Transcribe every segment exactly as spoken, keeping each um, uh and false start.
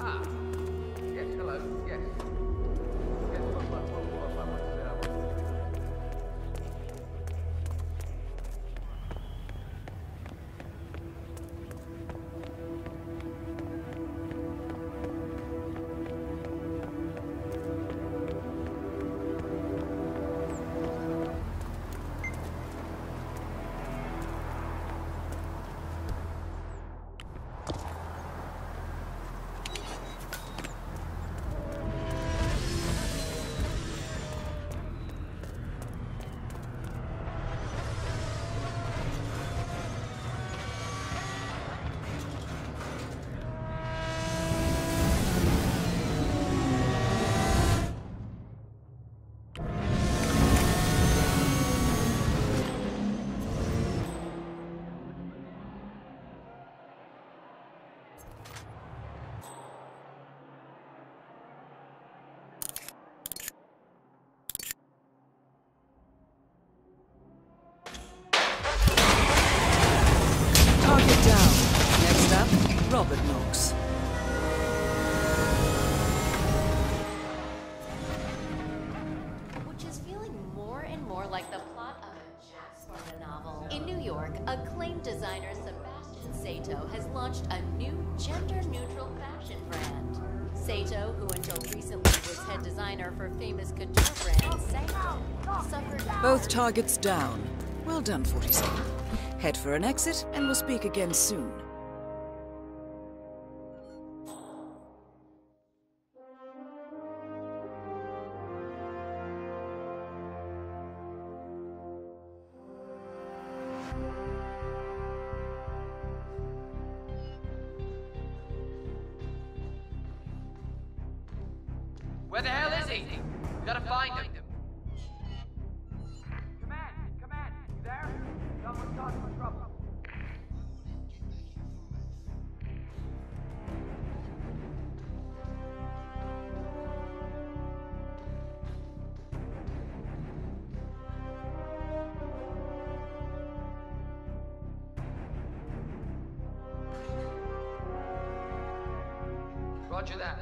Ah, yes, hello, yes. Yes, what, what, what, what, what, what's, uh, what's... Target down. Next up, Robert Knox. Which is feeling more and more like the plot of a Jack Sparta novel. In New York, acclaimed designer Sebastian Sato has launched a new gender-neutral fashion brand. Sato, who until recently was head designer for famous couture brand Sato, suffered... Both targets down. Well done, forty-seven. Head for an exit, and we'll speak again soon. Where the hell is he? We gotta find him. Command! Command! You there? Someone's causing some trouble. Roger that.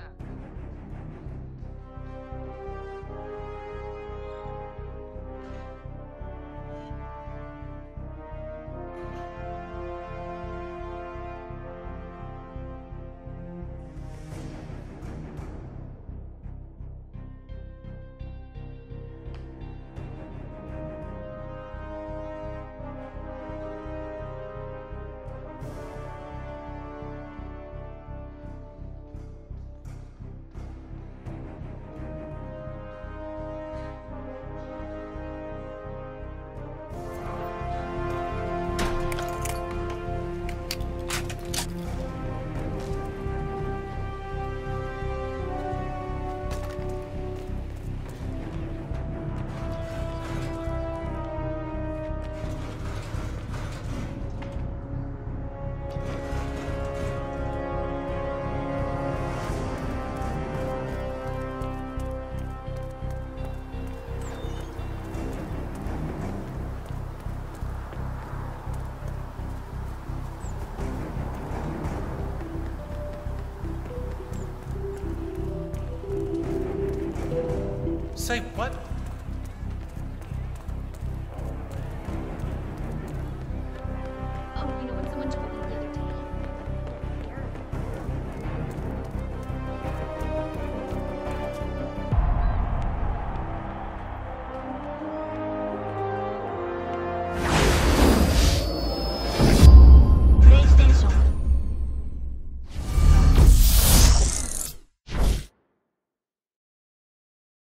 Say what?